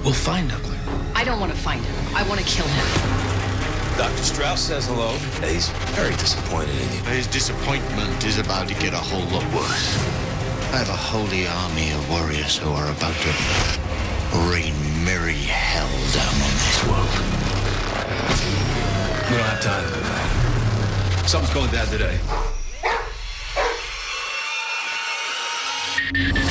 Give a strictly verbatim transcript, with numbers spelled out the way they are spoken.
We'll find Knuckler. I don't want to find him. I want to kill him. Doctor Strauss says hello. He's very disappointed in you. His disappointment is about to get a whole lot worse. I have a holy army of warriors who are about to rain merry hell down on this world. We don't have time for that. Something's going down today.